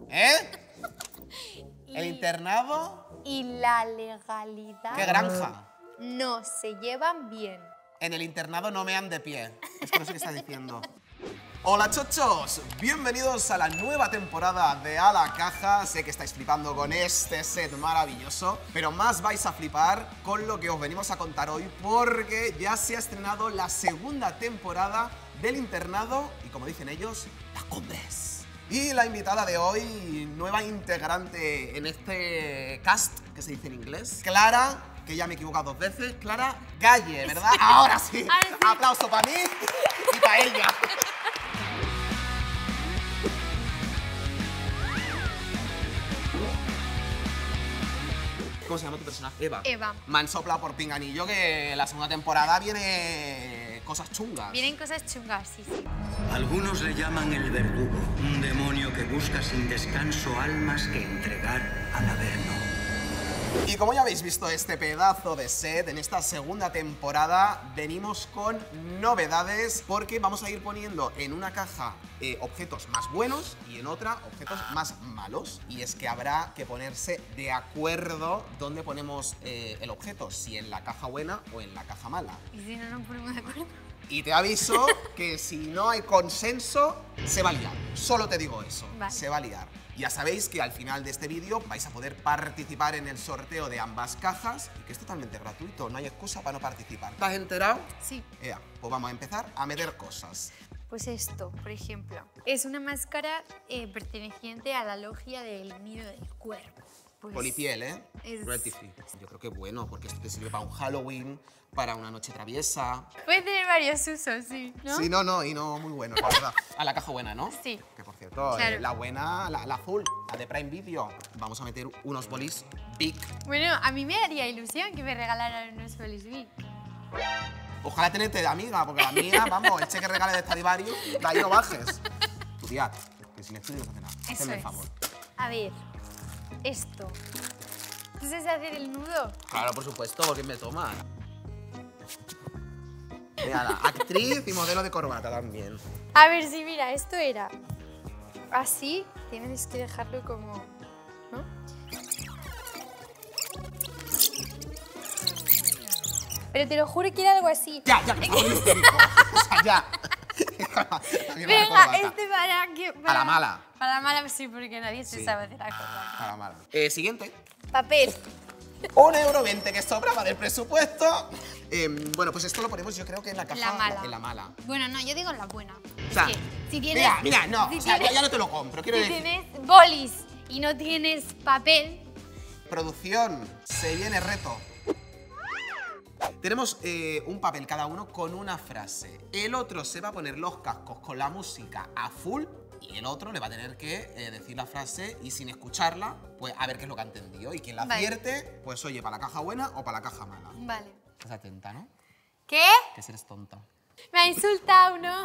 ¿Eh? El internado y la legalidad. ¿Qué granja? No se llevan bien. En el internado no mean de pie. Es que no sé qué está diciendo. Hola chochos, bienvenidos a la nueva temporada de A la Caja. Sé que estáis flipando con este set maravilloso, pero más vais a flipar con lo que os venimos a contar hoy, porque ya se ha estrenado la segunda temporada del internado y, como dicen ellos, las cumbres. Y la invitada de hoy, nueva integrante en este cast, que se dice en inglés, Clara, que ya me he equivocado 2 veces, Clara Galle, ¿verdad? Ahora sí. Aplauso para mí y para ella. ¿Cómo se llama tu personaje? Eva. Eva. Me han soplado por pinganillo que la segunda temporada viene cosas chungas. Vienen cosas chungas, sí, sí. Algunos le llaman el verdugo, un demonio que busca sin descanso almas que entregar al Averno. Y como ya habéis visto este pedazo de set, en esta segunda temporada venimos con novedades, porque vamos a ir poniendo en una caja objetos más buenos y en otra objetos más malos. Y es que habrá que ponerse de acuerdo dónde ponemos el objeto, si en la caja buena o en la caja mala. ¿Y si no nos ponemos de acuerdo? Y te aviso que si no hay consenso, se va a liar. Solo te digo eso, vale. Se va a liar. Ya sabéis que al final de este vídeo vais a poder participar en el sorteo de ambas cajas y que es totalmente gratuito, no hay excusa para no participar. ¿Te has enterado? Sí. Pues vamos a empezar a meter cosas. Pues esto, por ejemplo, es una máscara perteneciente a la logia del nido del cuervo. Pues Polipiel, ¿eh? es- Royalty free. Yo creo que bueno, porque esto te sirve para un Halloween, para una noche traviesa. Puede tener varios usos, sí, ¿no? Sí, no, y no muy bueno, la verdad. A la caja buena, ¿no? Sí. Que por cierto, Claro. la buena, la azul, la de Prime Video. Vamos a meter unos bolis big. Bueno, a mí me haría ilusión que me regalaran unos bolis Big. Ojalá tenerte de amiga, porque la mía, vamos, el cheque regale de Stradivarius, de ahí no bajes. Estudiad, que sin estudio no se hace nada. Eso Hacedme el es. favor. A ver, esto. ¿Tú sabes hacer el nudo? Claro, por supuesto, porque me toma. Mira, la actriz y modelo de corbata también. A ver, si mira, esto era así, tienes que dejarlo como, ¿no? Pero te lo juro que era algo así. Ya, que está muy histérico. O sea, ya. Venga, este para que... A la mala. Para la mala, sí, porque nadie se Sí. sabe hacer la cosa. A la mala. Siguiente. Papel. 1,20 € que sobraba del presupuesto. Bueno, pues esto lo ponemos yo creo que en la caja. La mala. En la mala. Bueno, no, yo digo la buena. O sea, Es que si tienes... mira, no. si O sea, tienes- ya no te lo compro. Quiero si decir, tienes bolis y no tienes papel, producción, se viene reto. Tenemos un papel cada uno con una frase. El otro se va a poner los cascos con la música a full y el otro le va a tener que decir la frase y sin escucharla, pues a ver qué es lo que ha entendido. Y quien la Vale. acierte, pues oye, para la caja buena o para la caja mala. vale. Estás atenta, ¿no? ¿Qué? Que si eres tonta. Me ha insultado, ¿no?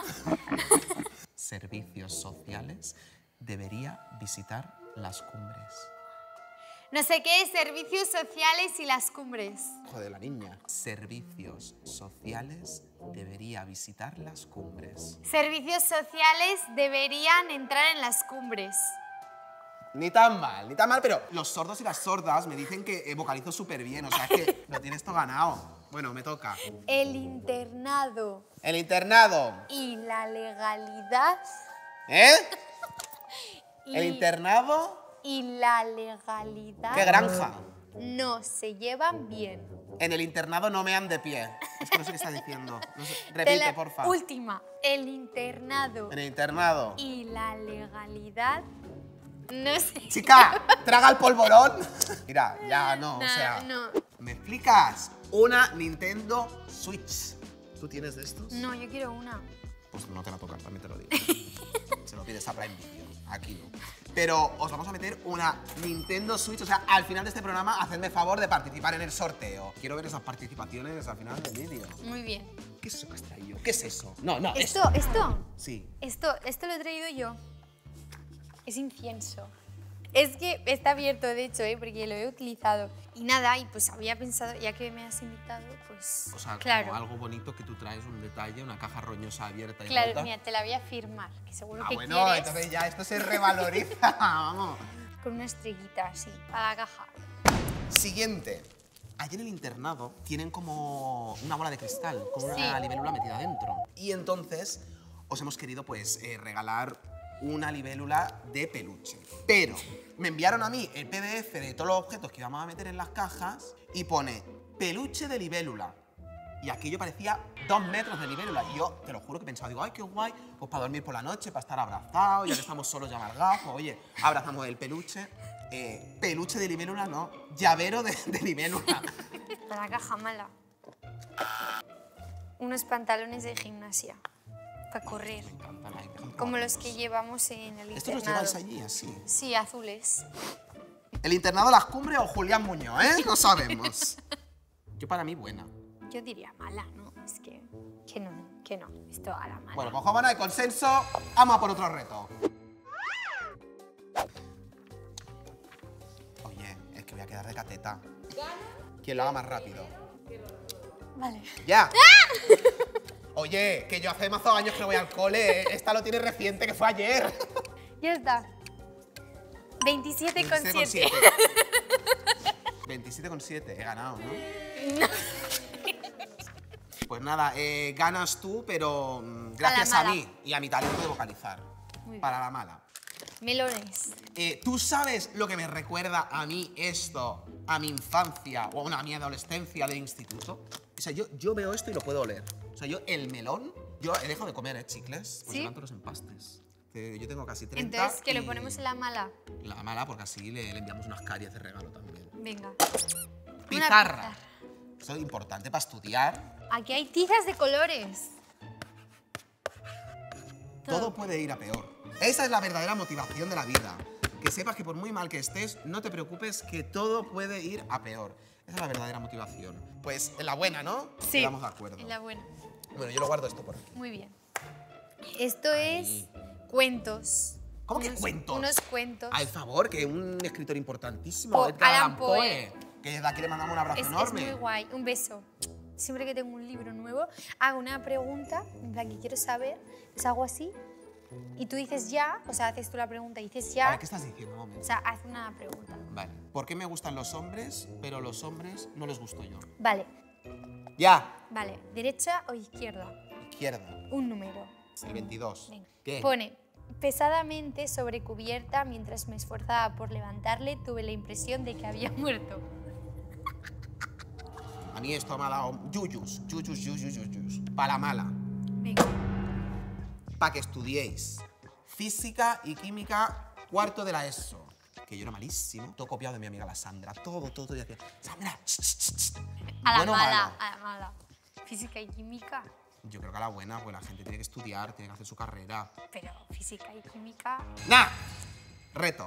Servicios sociales debería visitar las cumbres. No sé qué, servicios sociales y las cumbres. Joder, la niña. Servicios sociales debería visitar las cumbres. Servicios sociales deberían entrar en las cumbres. Ni tan mal, pero los sordos y las sordas me dicen que vocalizo súper bien, o sea, es que lo tienes todo ganado. Bueno, me toca. El internado El internado, y la legalidad. ¿eh? Y, El internado, y la legalidad. ¿qué granja? No se llevan bien. En el internado no mean de pie. Es que no sé qué está diciendo. No sé. Te Repite, la- porfa. Última. El internado En el internado. y la legalidad. No sé. Chica, traga el polvorón. Mira, ya no, o No, sea. no. ¿Me explicas? Una Nintendo Switch. ¿Tú tienes de estos? No, yo quiero una. Pues no te la tocan, también te lo digo. Se lo pides a Prime Video, aquí no. Pero os vamos a meter una Nintendo Switch, o sea, al final de este programa, hacedme favor de participar en el sorteo. Quiero ver esas participaciones al final del vídeo. Muy bien. ¿Qué es eso que has traído? ¿Qué es eso? No, Esto Sí. lo he traído yo. Es incienso. Es que está abierto, de hecho, porque lo he utilizado. Y nada, y pues había pensado, ya que me has invitado, pues O sea, claro. como algo bonito que tú traes, un detalle, una caja roñosa abierta y Claro, rota. mira, te la voy a firmar, que seguro que Bueno, quieres. entonces ya esto se revaloriza, vamos. Con una estrellita así, a la caja. Siguiente. Allí en el internado tienen como una bola de cristal con una Sí. libélula metida dentro. Y entonces os hemos querido pues regalar una libélula de peluche. Pero me enviaron a mí el PDF de todos los objetos que íbamos a meter en las cajas y pone peluche de libélula. Y aquello parecía 2 metros de libélula. Y yo te lo juro que pensaba, digo, ay, qué guay, pues para dormir por la noche, para estar abrazados, ya que estamos solos y amargados, pues oye, abrazamos el peluche. Peluche de libélula, no, llavero de libélula. Para la caja mala. Unos pantalones de gimnasia, para correr. Me encantan, ay, déjame Como los probarlos. que llevamos en el ¿Estos los internado. lleváis allí así? Sí, azules. ¿El internado Las Cumbres o Julián Muñoz, No sabemos. Yo para mí buena. Yo diría mala, ¿no? Es que no. Esto a la mala. Bueno, pues como no hay consenso, vamos a por otro reto. Oye, es que voy a quedar de cateta. ¿Quién lo haga más rápido? Vale. ¡Ya! Oye, que yo hace mazo años que no voy al cole. Esta lo tiene reciente, que fue ayer. Ya está. 27,7. 27,7. He ganado, ¿no? Pues nada, ganas tú, pero gracias a mala. mí y a mi talento de vocalizar. Muy bien. Para la mala. Melones. ¿Tú sabes lo que me recuerda a mí esto, a mi infancia o a mi adolescencia de instituto? O sea, yo veo esto y lo puedo oler. O sea, yo el melón, yo he dejado de comer chicles, pues ¿Sí? llevan todos los empastes. Yo tengo casi 30. Entonces, que y lo ponemos en la mala. La mala, porque así le enviamos unas caries de regalo también. Venga. Pizarra. Eso es importante para estudiar. Aquí hay tizas de colores. Todo puede ir a peor. Esa es la verdadera motivación de la vida. Que sepas que por muy mal que estés, no te preocupes, que todo puede ir a peor. Esa es la verdadera motivación. Pues en la buena, ¿no? Sí. Estamos de acuerdo. En la buena. Bueno, yo lo guardo esto por aquí. Muy bien. Esto es cuentos. ¿Cómo que cuentos? Unos cuentos. Al favor, que un escritor importantísimo, Po- Edgar Allan Allan Poe, que desde aquí le mandamos un abrazo Es enorme. muy guay. Un beso. Siempre que tengo un libro nuevo, hago una pregunta, en plan que quiero saber, les hago así, y tú dices ya, o sea, haces tú la pregunta y dices ya. Vale, ¿qué estás diciendo? Un momento. O sea, haz una pregunta. Vale. ¿Por qué me gustan los hombres, pero los hombres no les gusto yo? Vale, Ya. vale. ¿Derecha o izquierda? Izquierda. Un número. El 22. Venga. ¿Qué? Pone, pesadamente sobre cubierta, mientras me esforzaba por levantarle, tuve la impresión de que había muerto. A mí esto me ha dado yuyus. Para la mala. Venga. Para que estudiéis física y química cuarto de la ESO. Que yo era malísimo. Todo copiado de mi amiga la Sandra. Todo. Y decía, Sandra, A la bueno o mala, malo. a la mala. Física y química. Yo creo que a la buena, pues la gente tiene que estudiar, tiene que hacer su carrera. Pero física y química. ¡Nah! Reto.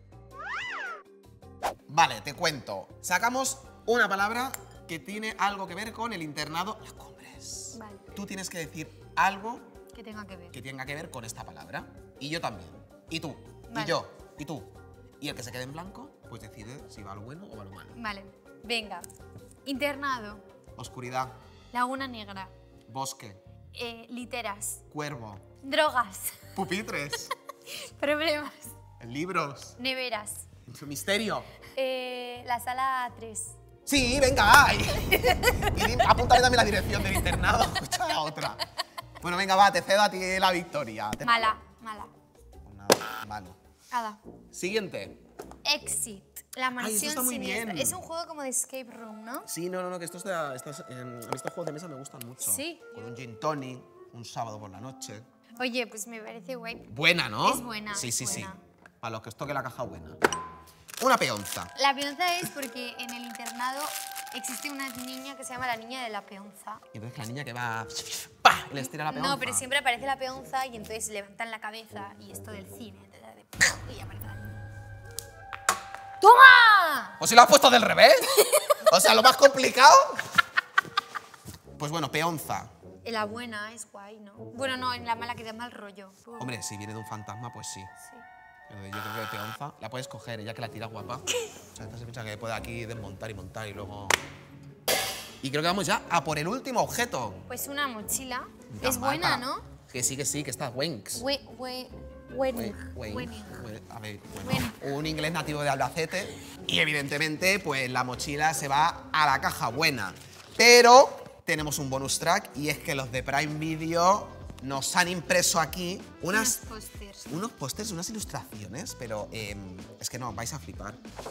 Vale, te cuento. Sacamos una palabra que tiene algo que ver con el internado Las Cumbres. Vale. Tú tienes que decir algo Que tenga que ver. que tenga que ver con esta palabra. Y yo también. Y tú. Vale. Y yo. Y tú. Y el que se quede en blanco, pues decide si va a lo bueno o va a lo malo. Vale. Venga. Internado. Oscuridad, Laguna Negra. bosque, Literas. cuervo, Drogas. pupitres, Problemas. libros, Neveras. misterio. La sala 3. Sí, venga, ay. Y apúntame también la dirección del internado. Escucha la otra. Bueno, venga, va, te cedo a ti la victoria. Mala. Pues nada, malo. Ada. Siguiente. Exit. La mansión está muy siniestra. bien. Es un juego como de escape room, ¿no? Sí, no, que estos a mí estos juegos de mesa me gustan mucho. Sí. Con un gin tonic, un sábado por la noche. Oye, pues me parece guay. Buena, ¿no? Es buena, Sí, es sí, sí. buena. Para los que os toque la caja buena. Una peonza. La peonza es porque en el internado existe una niña que se llama la niña de la peonza. Y entonces la niña que va... ¡Pah! Y le estira la peonza. No, pero siempre aparece la peonza y entonces levantan la cabeza y esto del cine. Y aparece la niña. ¡Toma! ¿O si lo has puesto del revés? O sea, lo más complicado. Pues bueno, peonza. En la buena es guay, ¿no? Bueno, no, en la mala que da mal rollo. Hombre, si viene de un fantasma, pues sí. Sí. Yo creo que peonza la puedes coger, ya que la tiras guapa. O sea, esta se piensa que puede aquí desmontar y montar y luego... Y creo que vamos ya a por el último objeto. Pues una mochila. Una Es buena, mata. ¿no? Que sí, que está Wenks. Wenning. A ver, bueno, un inglés nativo de Albacete. Y evidentemente, pues la mochila se va a la caja buena. Pero tenemos un bonus track y es que los de Prime Video nos han impreso aquí unos pósters, unas ilustraciones, pero es que no, vais a flipar.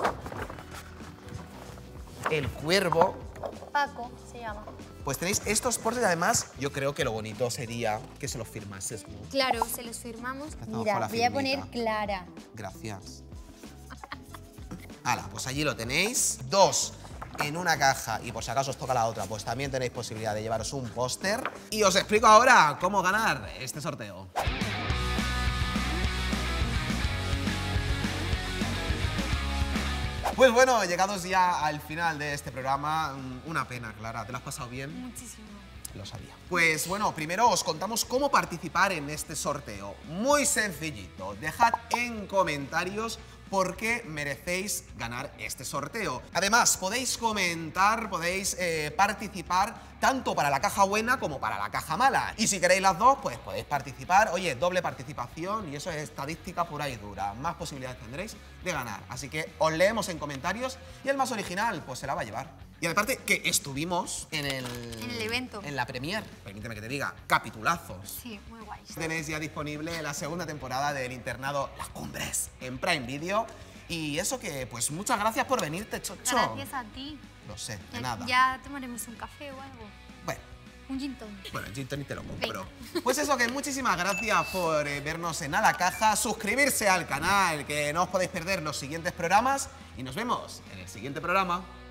El cuervo. Paco se llama. Pues tenéis estos pósters, además, yo creo que lo bonito sería que se los firmases, ¿no? Claro, se los firmamos. Abajo Mira, la voy a poner firmita. Clara. Gracias. Hala, pues allí lo tenéis. 2 en una caja y por si acaso os toca la otra, pues también tenéis posibilidad de llevaros un póster. Y os explico ahora cómo ganar este sorteo. Pues bueno, llegados ya al final de este programa, una pena, Clara. ¿Te lo has pasado bien? Muchísimo. Lo sabía. Pues bueno, primero os contamos cómo participar en este sorteo. Muy sencillito. Dejad en comentarios por qué merecéis ganar este sorteo. Además, podéis comentar, podéis participar tanto para la caja buena como para la caja mala. Y si queréis las dos, pues podéis participar. Oye, doble participación y eso es estadística pura y dura. Más posibilidades tendréis de ganar. Así que os leemos en comentarios y el más original, pues se la va a llevar. Y aparte que estuvimos en el evento. En la premier, permíteme que te diga, capitulazos. Sí, muy guay. Tenéis ya disponible la segunda temporada del internado Las Cumbres en Prime Video. Y eso que, pues muchas gracias por venirte, Chocho. Gracias a ti. No sé, de nada. Ya tomaremos un café o algo. Bueno, Un gin tonic. el gin tonic te lo compro. Venga. Pues eso, que muchísimas gracias por vernos en A la Caja, suscribirse al canal, que no os podéis perder los siguientes programas y nos vemos en el siguiente programa.